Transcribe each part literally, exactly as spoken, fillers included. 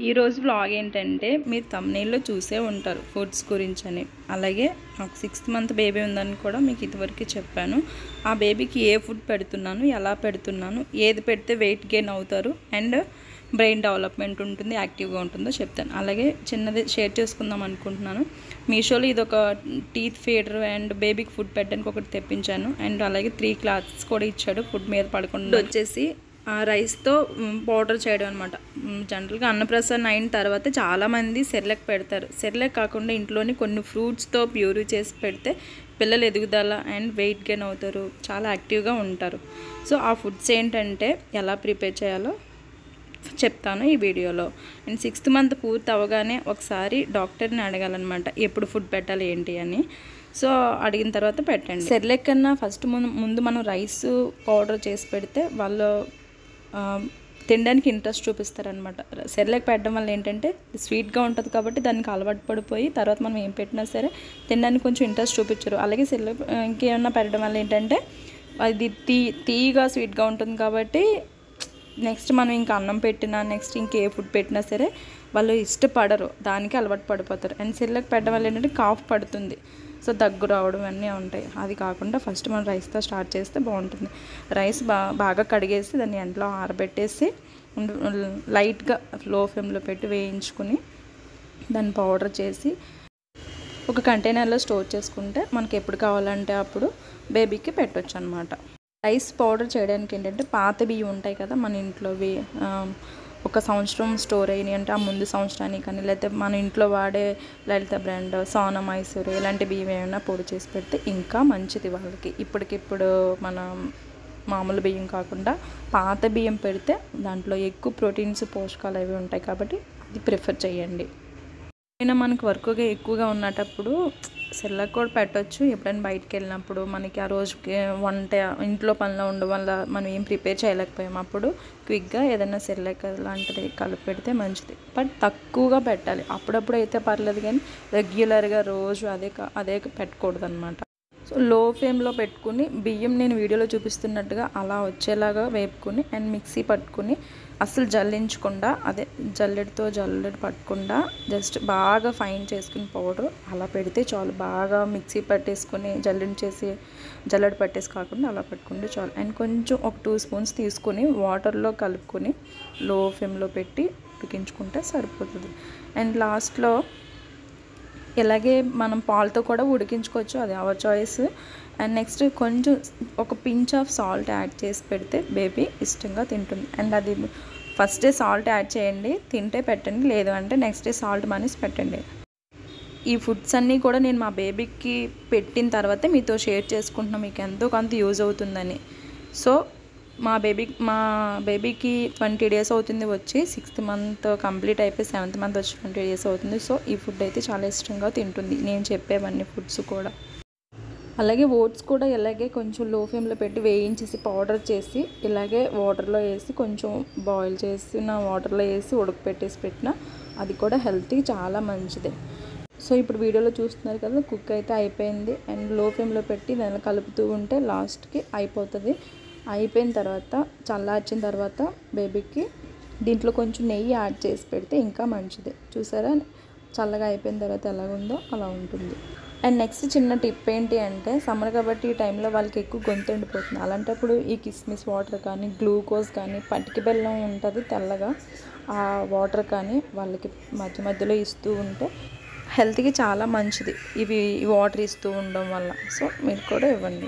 ఈరోజు వ్లాగ్ ఏంటంటే మీరు థంబ్నెయిల్లో చూసే ఉంటారు ఫుడ్స్ గురించి అని. అలాగే నాకు సిక్స్త్ మంత్ బేబీ ఉందని కూడా మీకు ఇదివరకు చెప్పాను. ఆ బేబీకి ఏ ఫుడ్ పెడుతున్నాను, ఎలా పెడుతున్నాను, ఏది పెడితే వెయిట్ గెయిన్ అవుతారు అండ్ బ్రెయిన్ డెవలప్మెంట్ ఉంటుంది, యాక్టివ్గా ఉంటుందో చెప్తాను. అలాగే చిన్నది షేర్ చేసుకుందాం అనుకుంటున్నాను. మీషోలో ఇది ఒక టీత్ ఫీడర్ అండ్ బేబీకి ఫుడ్ పెట్టడానికి ఒకటి తెప్పించాను. అండ్ అలాగే త్రీ క్లాత్స్ కూడా ఇచ్చాడు ఫుడ్ మీద పడకుండా. వచ్చేసి రైస్తో పౌడర్ చేయడం అనమాట. జనరల్గా అన్నప్రసాదం అయిన తర్వాత చాలామంది సెర్లాక్ పెడతారు. సెర్లాక్ కాకుండా ఇంట్లోని కొన్ని ఫ్రూట్స్తో ప్యూరీ చేసి పెడితే పిల్లలు ఎదుగుదల అండ్ వెయిట్ గెయిన్ అవుతారు, చాలా యాక్టివ్గా ఉంటారు. సో ఆ ఫుడ్స్ ఏంటంటే ఎలా ప్రిపేర్ చేయాలో చెప్తాను ఈ వీడియోలో. అండ్ సిక్స్త్ మంత్ పూర్తి అవ్వగానే ఒకసారి డాక్టర్ని అడగాలన్నమాట ఎప్పుడు ఫుడ్ పెట్టాలి ఏంటి అని. సో అడిగిన తర్వాత పెట్టండి. సెర్లాక్ కన్నా ఫస్ట్ ముందు మనం రైస్ పౌడర్ చేసి పెడితే వాళ్ళు తినడానికి ఇంట్రెస్ట్ చూపిస్తారనమాట. సెర్లాక్ పెట్టడం వల్ల ఏంటంటే స్వీట్గా ఉంటుంది కాబట్టి దానికి అలవాటు పడిపోయి తర్వాత మనం ఏం పెట్టినా సరే తినడానికి కొంచెం ఇంట్రెస్ట్ చూపించరు. అలాగే సెర్లాక్ ఇంకేమన్నా పెట్టడం వల్ల ఏంటంటే అది తీ తీగా స్వీట్గా ఉంటుంది కాబట్టి నెక్స్ట్ మనం ఇంకా అన్నం పెట్టినా నెక్స్ట్ ఇంకే ఫుడ్ పెట్టినా సరే వాళ్ళు ఇష్టపడరు, దానికి అలవాటు పడిపోతారు. అండ్ సెర్లాక్ పెట్టడం వల్ల ఏంటంటే కాఫ్ పడుతుంది, సో దగ్గు రావడం అన్నీ ఉంటాయి. అది కాకుండా ఫస్ట్ మనం రైస్తో స్టార్ట్ చేస్తే బాగుంటుంది. రైస్ బా బాగా కడిగేసి దాన్ని ఎండలో ఆరబెట్టేసి లైట్గా లో ఫ్లేమ్లో పెట్టి వేయించుకుని దాన్ని పౌడర్ చేసి ఒక కంటైనర్లో స్టోర్ చేసుకుంటే మనకి ఎప్పుడు కావాలంటే అప్పుడు బేబీకి పెట్టవచ్చు అనమాట. రైస్ పౌడర్ చేయడానికి ఏంటంటే పాత బియ్యం ఉంటాయి కదా మన ఇంట్లోవి, ఒక సంవత్సరం స్టోర్ అయినాయి అంటే ఆ ముందు సంవత్సరానికి కానీ, లేకపోతే మన ఇంట్లో వాడే లలిత బ్రాండ్, సోనా మైసూర్ ఇలాంటి బియ్యం ఏమైనా పొడి చేసి పెడితే ఇంకా మంచిది వాళ్ళకి. ఇప్పటికిప్పుడు మన మామూలు బియ్యం కాకుండా పాత బియ్యం పెడితే దాంట్లో ఎక్కువ ప్రోటీన్స్ పోషకాలు అవి ఉంటాయి కాబట్టి అది ప్రిఫర్ చేయండి. అయినా మనకు వర్క్గా ఎక్కువగా ఉన్నటప్పుడు సెర్లాక్ కూడా పెట్టవచ్చు. ఎప్పుడైనా బయటకు వెళ్ళినప్పుడు మనకి ఆ రోజుకి వంట ఇంట్లో పనిలో ఉండడం వల్ల మనం ఏం ప్రిపేర్ చేయలేకపోయాము, అప్పుడు క్విక్గా ఏదైనా సెర్లాక్ లాంటిది కలిపి పెడితే మంచిది. బట్ తక్కువగా పెట్టాలి. అప్పుడప్పుడు అయితే పర్లేదు కానీ రెగ్యులర్గా రోజు అదే అదే పెట్టకూడదు అనమాట. సో లో ఫ్లేమ్లో పెట్టుకుని బియ్యం నేను వీడియోలో చూపిస్తున్నట్టుగా అలా వచ్చేలాగా వేపుకుని అండ్ మిక్సీ పట్టుకుని అస్సలు జల్లించకుండా, అదే జల్లెడతో జల్లెడ పట్టకుండా జస్ట్ బాగా ఫైన్ చేసుకుని పౌడర్ అలా పెడితే చాలు. బాగా మిక్సీ పట్టేసుకుని జల్లించేసి జల్లెడ పట్టేసి కాకుండా అలా పెట్టుకుంటే చాలు. అండ్ కొంచెం ఒక టూ స్పూన్స్ తీసుకొని వాటర్లో కలుపుకొని లో ఫ్లేమ్లో పెట్టి ఉడికించుకుంటే సరిపోతుంది. అండ్ లాస్ట్లో ఇలాగే మనం పాలతో కూడా ఉడికించుకోవచ్చు, అది అవర్ చాయిస్. అండ్ నెక్స్ట్ కొంచెం ఒక పించ్ ఆఫ్ సాల్ట్ యాడ్ చేసి పెడితే బేబీ ఇష్టంగా తింటుంది. అండ్ అది ఫస్ట్ డే సాల్ట్ యాడ్ చేయండి, తింటే పెట్టండి, లేదు అంటే నెక్స్ట్ డే సాల్ట్ మానేసి పెట్టండి. ఈ ఫుడ్స్ అన్నీ కూడా నేను మా బేబీకి పెట్టిన తర్వాతే మీతో షేర్ చేసుకుంటున్నాను, మీకు ఎంతో కొంత యూజ్ అవుతుందని. సో మా బేబీ మా బేబీకి ట్వంటీ డేస్ అవుతుంది వచ్చి, సిక్స్త్ మంత్ కంప్లీట్ అయిపోయి సెవెంత్ మంత్ వచ్చి ట్వంటీ డేస్ అవుతుంది. సో ఈ ఫుడ్ అయితే చాలా ఇష్టంగా తింటుంది, నేను చెప్పేవన్నీ ఫుడ్స్ కూడా. అలాగే ఓట్స్ కూడా ఇలాగే కొంచెం లో ఫ్లేమ్లో పెట్టి వేయించేసి పౌడర్ చేసి ఇలాగే వాటర్లో వేసి కొంచెం బాయిల్ చేసిన వాటర్లో వేసి ఉడకపెట్టేసి పెట్టిన అది కూడా హెల్త్కి చాలా మంచిది. సో ఇప్పుడు వీడియోలో చూస్తున్నారు కదా, కుక్ అయితే అయిపోయింది. అండ్ లో ఫ్లేమ్లో పెట్టి దాన్ని కలుపుతూ ఉంటే లాస్ట్కి అయిపోతుంది. అయిపోయిన తర్వాత చల్లార్చిన తర్వాత బేబీకి దీంట్లో కొంచెం నెయ్యి యాడ్ చేసి పెడితే ఇంకా మంచిది. చూసారా చల్లగా అయిపోయిన తర్వాత ఎలాగుందో అలా ఉంటుంది. అండ్ నెక్స్ట్ చిన్న టిప్ ఏంటి అంటే, సమ్మర్ కాబట్టి ఈ టైంలో వాళ్ళకి ఎక్కువ గొంతు ఎండిపోతుంది. అలాంటప్పుడు ఈ కిస్మిస్ వాటర్ కానీ, గ్లూకోజ్ కానీ, పటికి బెల్లం ఉంటుంది తెల్లగా, ఆ వాటర్ కానీ వాళ్ళకి మధ్య మధ్యలో ఇస్తూ ఉంటే హెల్త్కి చాలా మంచిది ఇవి వాటర్ ఇస్తూ ఉండడం వల్ల. సో మీరు కూడా ఇవ్వండి.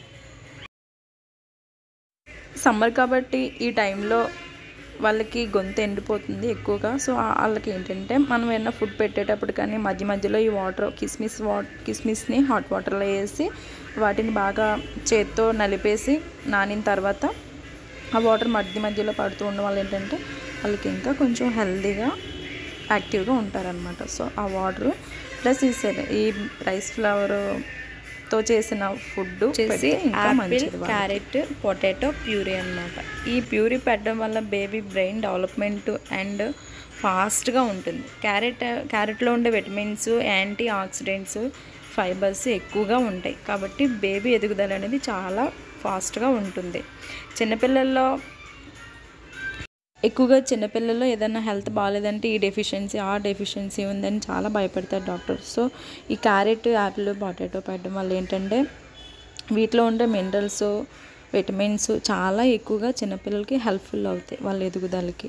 సమ్మర్ కాబట్టి ఈ టైంలో వాళ్ళకి గొంతు ఎండిపోతుంది ఎక్కువగా. సో వాళ్ళకి ఏంటంటే మనం ఏమైనా ఫుడ్ పెట్టేటప్పుడు కానీ మధ్య మధ్యలో ఈ వాటర్ కిస్మిస్ వాట్ కిస్మిస్ని హాట్ వాటర్లో వేసి వాటిని బాగా చేత్తో నలిపేసి నానిన తర్వాత ఆ వాటర్ మధ్య మధ్యలో పడుతూ ఉండడం వల్ల ఏంటంటే వాళ్ళకి ఇంకా కొంచెం హెల్తీగా యాక్టివ్గా ఉంటారనమాట. సో ఆ వాటర్ ప్లస్ ఈ ఈ రైస్ ఫ్లవర్ తో చేసిన ఫుడ్ చేసి యాపిల్, క్యారెట్, పొటాటో ప్యూరీ అన్నమాట. ఈ ప్యూరీ పెట్టడం వల్ల బేబీ బ్రెయిన్ డెవలప్మెంట్ అండ్ ఫాస్ట్గా ఉంటుంది. క్యారెట్ క్యారెట్లో ఉండే విటమిన్స్, యాంటీ ఆక్సిడెంట్స్, ఫైబర్స్ ఎక్కువగా ఉంటాయి కాబట్టి బేబీ ఎదుగుదల అనేది చాలా ఫాస్ట్గా ఉంటుంది. చిన్నపిల్లల్లో ఎక్కువగా చిన్నపిల్లల్లో ఏదైనా హెల్త్ బాగాలేదంటే ఈ డెఫిషియన్సీ ఆ డెఫిషియన్సీ ఉందని చాలా భయపడతారు డాక్టర్. సో ఈ క్యారెట్, యాపిల్, పొటాటో పెట్టడం వల్ల ఏంటంటే వీటిలో ఉండే మినరల్స్, విటమిన్స్ చాలా ఎక్కువగా చిన్నపిల్లలకి హెల్ప్ఫుల్ అవుతాయి వాళ్ళ ఎదుగుదలకి.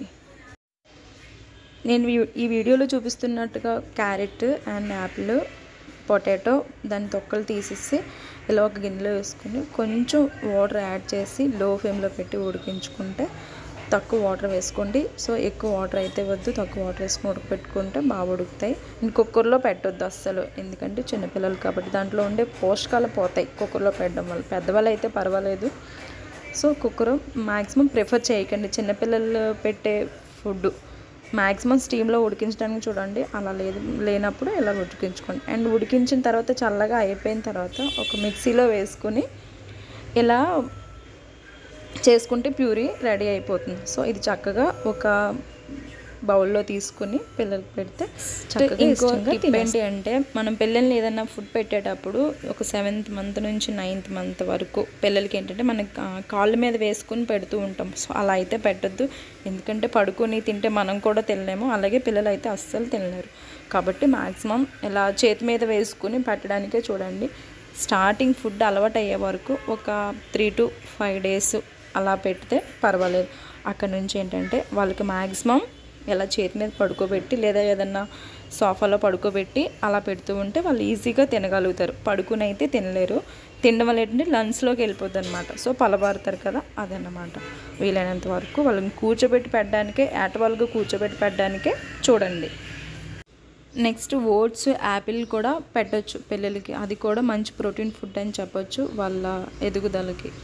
నేను ఈ వీడియోలో చూపిస్తున్నట్టుగా క్యారెట్ అండ్ యాపిల్, పొటాటో దాని తొక్కలు తీసేసి ఇలా ఒక గిన్నెలో వేసుకుని కొంచెం వాటర్ యాడ్ చేసి లో ఫ్లేమ్లో పెట్టి ఉడికించుకుంటే, తక్కువ వాటర్ వేసుకోండి. సో ఎక్కువ వాటర్ అయితే వద్దు, తక్కువ వాటర్ వేసుకుని ఉడకపెట్టుకుంటే బాగా ఉడుకుతాయి. కుక్కర్లో పెట్టొద్దు అస్సలు, ఎందుకంటే చిన్నపిల్లలు కాబట్టి దాంట్లో ఉండే పోషకాలు పోతాయి కుక్కర్లో పెట్టడం వల్ల. పెద్దవాళ్ళు అయితే పర్వాలేదు. సో కుక్కర్ మ్యాక్సిమం ప్రిఫర్ చేయకండి చిన్నపిల్లలు పెట్టే ఫుడ్. మ్యాక్సిమం స్టీమ్లో ఉడికించడానికి చూడండి, అలా లేదు లేనప్పుడు ఇలా ఉడికించుకోండి. అండ్ ఉడికించిన తర్వాత చల్లగా అయిపోయిన తర్వాత ఒక మిక్సీలో వేసుకొని ఇలా చేసుకుంటే ప్యూరీ రెడీ అయిపోతుంది. సో ఇది చక్కగా ఒక బౌల్లో తీసుకుని పిల్లలకి పెడితే చక్కగా ఇష్టంగా తినేంటి అంటే, మనం పిల్లల్ని ఏదైనా ఫుడ్ పెట్టేటప్పుడు ఒక సెవెంత్ మంత్ నుంచి నైన్త్ మంత్ వరకు పిల్లలకి ఏంటంటే మనం కాళ్ళ మీద వేసుకుని పెడుతూ ఉంటాం. సో అలా అయితే పెట్టద్దు, ఎందుకంటే పడుకొని తింటే మనం కూడా తినలేము, అలాగే పిల్లలు అయితే అస్సలు తినలేరు. కాబట్టి మ్యాక్సిమం ఇలా చేతి మీద వేసుకుని పెట్టడానికే చూడండి. స్టార్టింగ్ ఫుడ్ అలవాటు అయ్యే వరకు ఒక త్రీ టు ఫైవ్ డేస్ అలా పెడితే పర్వాలేదు. అక్కడ నుంచి ఏంటంటే వాళ్ళకి మ్యాక్సిమం ఇలా చేతి మీద పడుకోబెట్టి లేదా ఏదన్నా సోఫాలో పడుకోబెట్టి అలా పెడుతూ ఉంటే వాళ్ళు ఈజీగా తినగలుగుతారు. పడుకుని అయితే తినలేరు. తినడం వల్ల ఏంటంటే లంచ్లోకి వెళ్ళిపోద్ది అనమాట. సో పలబారుతారు కదా, అదన్నమాట. వీలైనంత వరకు వాళ్ళని కూర్చోబెట్టి పెట్టడానికే, ఏటవాళ్ళుగా కూర్చోబెట్టి పెట్టడానికే చూడండి. నెక్స్ట్ ఓట్స్, యాపిల్ కూడా పెట్టచ్చు పిల్లలకి. అది కూడా మంచి ప్రోటీన్ ఫుడ్ అని చెప్పొచ్చు వాళ్ళ ఎదుగుదలకి.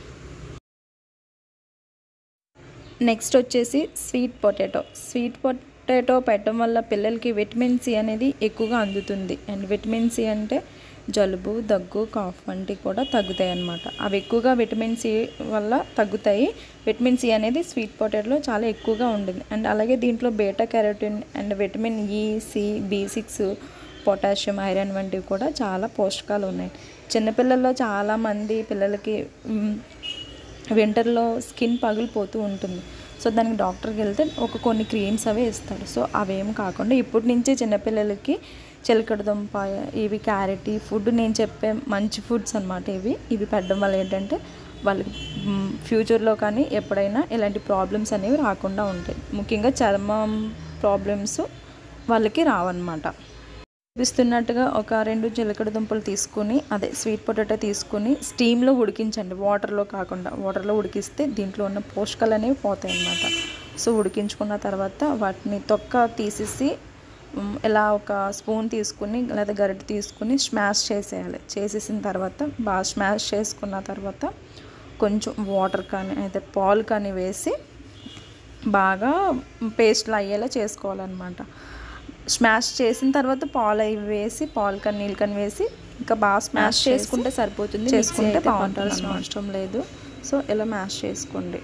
నెక్స్ట్ వచ్చేసి స్వీట్ పొటాటో. స్వీట్ పొటాటో పెట్టడం వల్ల పిల్లలకి విటమిన్ సి అనేది ఎక్కువగా అందుతుంది. అండ్ విటమిన్ సి అంటే జలుబు, దగ్గు, కాఫ్ వంటివి కూడా తగ్గుతాయి అన్నమాట. అవి ఎక్కువగా విటమిన్ సి వల్ల తగ్గుతాయి. విటమిన్ సి అనేది స్వీట్ పొటాటోలో చాలా ఎక్కువగా ఉంటుంది. అండ్ అలాగే దీంట్లో beta carotene and vitamin E, C, B six, potassium, iron వంటివి కూడా చాలా పోషకాలు ఉన్నాయి. చిన్నపిల్లల్లో చాలామంది పిల్లలకి వింటర్లో స్కిన్ పగిలిపోతూ ఉంటుంది. సో దానికి డాక్టర్కి వెళ్తే ఒక కొన్ని క్రీమ్స్ అవే ఇస్తారు. సో అవేం కాకుండా ఇప్పటి నుంచే చిన్నపిల్లలకి చిలకడ దుంప, ఇవి క్యారెట్, ఈ ఫుడ్ నేను చెప్పే మంచి ఫుడ్స్ అనమాట. ఇవి ఇవి పెట్టడం వల్ల ఏంటంటే వాళ్ళకి ఫ్యూచర్లో కానీ ఎప్పుడైనా ఇలాంటి ప్రాబ్లమ్స్ అనేవి రాకుండా ఉంటాయి. ముఖ్యంగా చర్మం ప్రాబ్లమ్స్ వాళ్ళకి రావన్నమాట. చూపిస్తున్నట్టుగా ఒక రెండు చిలకడ దుంపలు తీసుకుని, అదే స్వీట్ పొటాటో తీసుకుని స్టీమ్లో ఉడికించండి, వాటర్లో కాకుండా. వాటర్లో ఉడికిస్తే దీంట్లో ఉన్న పోషకాలు అనేవి పోతాయి అన్నమాట. సో ఉడికించుకున్న తర్వాత వాటిని తొక్క తీసేసి ఇలా ఒక స్పూన్ తీసుకుని లేదా గరిటె తీసుకుని స్మాష్ చేసేయాలి. చేసేసిన తర్వాత బాగా స్మాష్ చేసుకున్న తర్వాత కొంచెం వాటర్ కానీ అయితే పాలు కానీ వేసి బాగా పేస్ట్లు అయ్యేలా చేసుకోవాలన్నమాట. స్మాష్ చేసిన తర్వాత పాలు అవి వేసి, పాలు కానీ నీళ్ళు కానీ వేసి ఇంకా బాగా స్మాష్ చేసుకుంటే సరిపోతుంది. చేసుకుంటే బాగుంటాల్సిన అవసరం లేదు. సో ఇలా మ్యాష్ చేసుకోండి.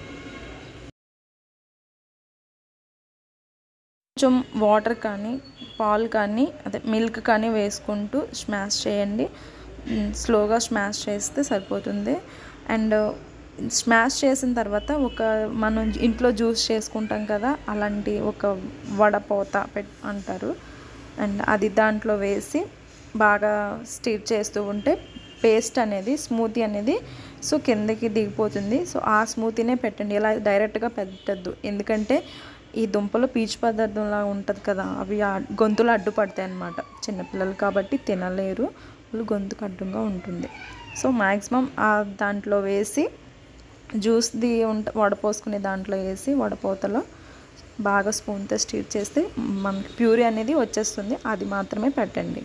కొంచెం వాటర్ కానీ పాలు కానీ అదే మిల్క్ కానీ వేసుకుంటూ స్మాష్ చేయండి. స్లోగా స్మాష్ చేస్తే సరిపోతుంది. అండ్ స్మాష్ చేసిన తర్వాత ఒక మనం ఇంట్లో జ్యూస్ చేసుకుంటాం కదా, అలాంటి ఒక వడపోత పెట్ అంటారు. అండ్ అది దాంట్లో వేసి బాగా స్టిర్ చేస్తూ ఉంటే పేస్ట్ అనేది, స్మూతీ అనేది సో కిందకి దిగిపోతుంది. సో ఆ స్మూతీనే పెట్టండి, ఇలా డైరెక్ట్గా పెట్టద్దు. ఎందుకంటే ఈ దుంపలో పీచు పదార్థంలా ఉంటుంది కదా, అవి గొంతులో అడ్డుపడతాయి అన్నమాట. చిన్నపిల్లలు కాబట్టి తినలేరు, వాళ్ళు గొంతుకు అడ్డుగా ఉంటుంది. సో మ్యాక్సిమం దాంట్లో వేసి జ్యూస్ది ఉంట వడపోసుకునే దాంట్లో వేసి వడపోతలో బాగా స్పూన్తో స్టిర్ చేస్తే మనకి ప్యూరీ అనేది వచ్చేస్తుంది. అది మాత్రమే పెట్టండి.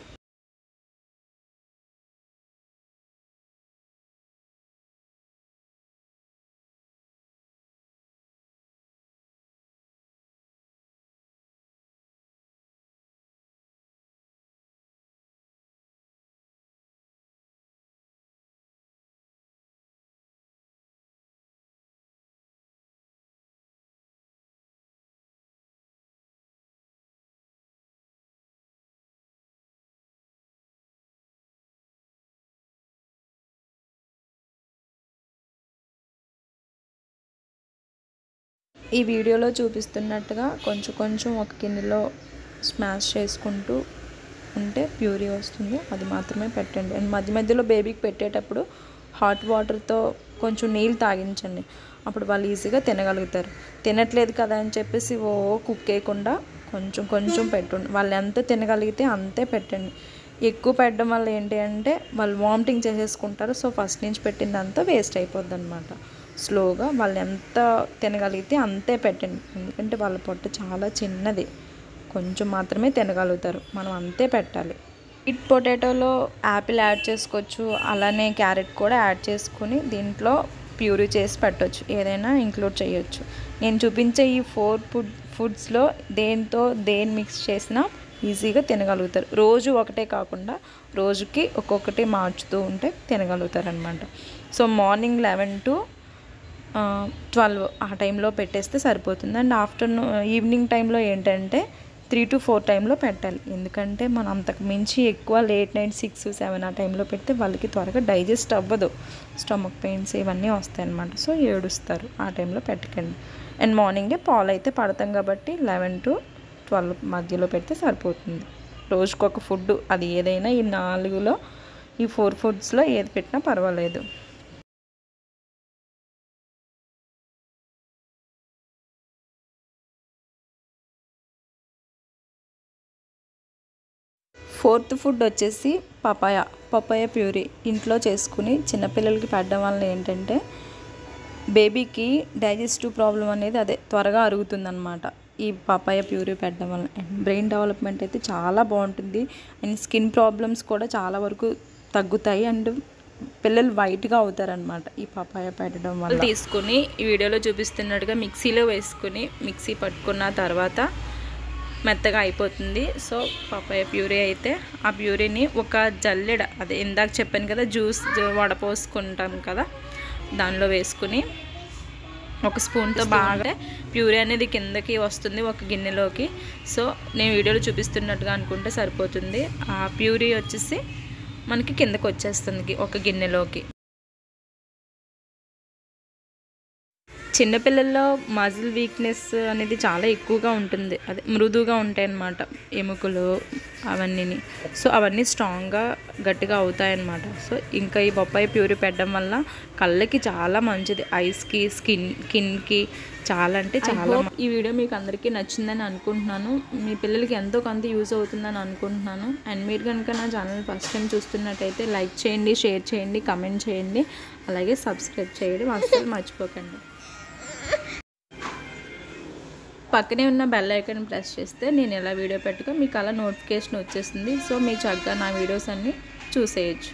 ఈ వీడియోలో చూపిస్తున్నట్టుగా కొంచెం కొంచెం ఒక గిన్నెలో స్మాష్ చేసుకుంటూ ఉంటే ప్యూరీ వస్తుంది. అది మాత్రమే పెట్టండి. అండ్ మధ్య మధ్యలో బేబీకి పెట్టేటప్పుడు హాట్ వాటర్తో కొంచెం నీళ్ళు తాగించండి. అప్పుడు వాళ్ళు ఈజీగా తినగలుగుతారు. తినట్లేదు కదా అని చెప్పేసి ఓ కుక్ వేయకుండా కొంచెం కొంచెం పెట్టండి. వాళ్ళు ఎంత తినగలిగితే అంతే పెట్టండి. ఎక్కువ పెట్టడం వల్ల ఏంటి అంటే వాళ్ళు వామిటింగ్ చేసేసుకుంటారు. సో ఫస్ట్ నుంచి పెట్టిందంతా వేస్ట్ అయిపోద్ది అనమాట. స్లోగా వాళ్ళు ఎంత తినగలిగితే అంతే పెట్టండి. ఎందుకంటే వాళ్ళ పొట్ట చాలా చిన్నది, కొంచెం మాత్రమే తినగలుగుతారు. మనం అంతే పెట్టాలి. స్వీట్ పొటాటోలో యాపిల్ యాడ్ చేసుకోవచ్చు, అలానే క్యారెట్ కూడా యాడ్ చేసుకుని దీంట్లో ప్యూరీ చేసి పెట్టవచ్చు. ఏదైనా ఇంక్లూడ్ చేయొచ్చు. నేను చూపించే ఈ ఫోర్ ఫుడ్ ఫుడ్స్లో దేంతో దేని మిక్స్ చేసినా ఈజీగా తినగలుగుతారు. రోజు ఒకటే కాకుండా రోజుకి ఒక్కొక్కటి మార్చుతూ ఉంటే తినగలుగుతారు అనమాట. So morning eleven to twelve ఆ టైంలో పెట్టేస్తే సరిపోతుంది. అండ్ ఆఫ్టర్నూన్ ఈవినింగ్ టైంలో ఏంటంటే త్రీ టు ఫోర్ టైంలో పెట్టాలి. ఎందుకంటే మనం అంతకు మించి ఎక్కువ లేట్ నైట్ సిక్స్ సెవెన్ ఆ టైంలో పెడితే వాళ్ళకి త్వరగా డైజెస్ట్ అవ్వదు. స్టమక్ పెయిన్స్ ఇవన్నీ వస్తాయి అన్నమాట. సో ఏడుస్తారు. ఆ టైంలో పెట్టకండి. అండ్ మార్నింగే పాలు అయితే పడతాం కాబట్టి లెవెన్ టు ట్వెల్వ్ మధ్యలో పెడితే సరిపోతుంది. రోజుకొక ఫుడ్, అది ఏదైనా ఈ నాలుగులో ఈ ఫోర్ ఫుడ్స్లో ఏది పెట్టినా పర్వాలేదు. ఫోర్త్ ఫుడ్ వచ్చేసి పపాయ పపాయ ప్యూరీ ఇంట్లో చేసుకుని చిన్నపిల్లలకి పెట్టడం వల్ల ఏంటంటే బేబీకి డైజెస్టివ్ ప్రాబ్లం అనేది అదే త్వరగా అరుగుతుందన్నమాట. ఈ పపాయ ప్యూరీ పెట్టడం వల్ల బ్రెయిన్ డెవలప్మెంట్ అయితే చాలా బాగుంటుంది. అండ్ స్కిన్ ప్రాబ్లమ్స్ కూడా చాలా వరకు తగ్గుతాయి. అండ్ పిల్లలు వైట్గా అవుతారనమాట ఈ పపాయ పెట్టడం వల్ల. తీసుకుని ఈ వీడియోలో చూపిస్తున్నట్టుగా మిక్సీలో వేసుకుని మిక్సీ పట్టుకున్న తర్వాత మెత్తగా అయిపోతుంది. సో పపాయ ప్యూరీ అయితే ఆ ప్యూరీని ఒక జల్లెడ, అదే ఇందాక చెప్పాను కదా జ్యూస్ వడపోసుకుంటాం కదా, దానిలో వేసుకుని ఒక స్పూన్తో బాగా ప్యూరీ అనేది కిందకి వస్తుంది ఒక గిన్నెలోకి. సో నేను వీడియోలో చూపిస్తున్నట్టుగా అనుకుంటే సరిపోతుంది. ఆ ప్యూరీ వచ్చేసి మనకి కిందకి వచ్చేస్తుంది ఒక గిన్నెలోకి. చిన్నపిల్లల్లో మజిల్ వీక్నెస్ అనేది చాలా ఎక్కువగా ఉంటుంది. అదే మృదువుగా ఉంటాయి అన్నమాట ఎముకలు అవన్నీ. సో అవన్నీ స్ట్రాంగ్గా గట్టిగా అవుతాయన్నమాట. సో ఇంకా ఈ బొప్పాయి ప్యూరీ పెట్టడం వల్ల కళ్ళకి చాలా మంచిది. ఐస్కి, స్కిన్ స్కిన్కి చాలా అంటే చాలా. ఈ వీడియో మీకు అందరికీ నచ్చిందని అనుకుంటున్నాను. మీ పిల్లలకి ఎంతో కొంత యూజ్ అవుతుందని అనుకుంటున్నాను. అండ్ మీరు కనుక నా ఛానల్ ఫస్ట్ టైం చూస్తున్నట్టయితే లైక్ చేయండి, షేర్ చేయండి, కమెంట్ చేయండి, అలాగే సబ్స్క్రైబ్ చేయడం అస్సలు మర్చిపోకండి. పక్కనే ఉన్న బెల్ ఐకాన్ ప్రెస్ చేస్తే నేను ఎలా వీడియో పెట్టుకో మీకు అలా నోటిఫికేషన్ వచ్చేస్తుంది. సో మీ చక్కగా నా వీడియోస్ అన్నీ చూసేయచ్చు.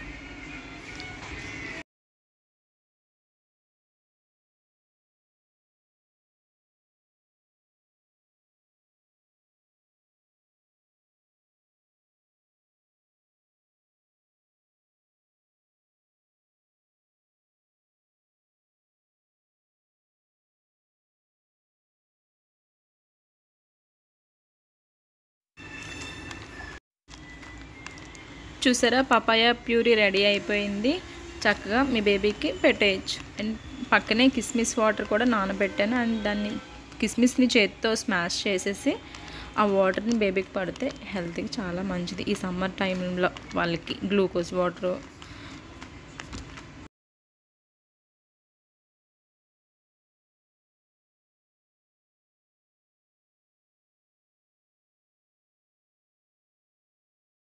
చూసారా, పపాయ ప్యూరీ రెడీ అయిపోయింది. చక్కగా మీ బేబీకి పెట్టేయచ్చు. అండ్ పక్కనే కిస్మిస్ వాటర్ కూడా నానబెట్టాను. అండ్ దాన్ని కిస్మిస్ని చేతితో స్మాష్ చేసేసి ఆ వాటర్ని బేబీకి పడితే హెల్త్కి చాలా మంచిది. ఈ సమ్మర్ టైంలో వాళ్ళకి గ్లూకోజ్ వాటర్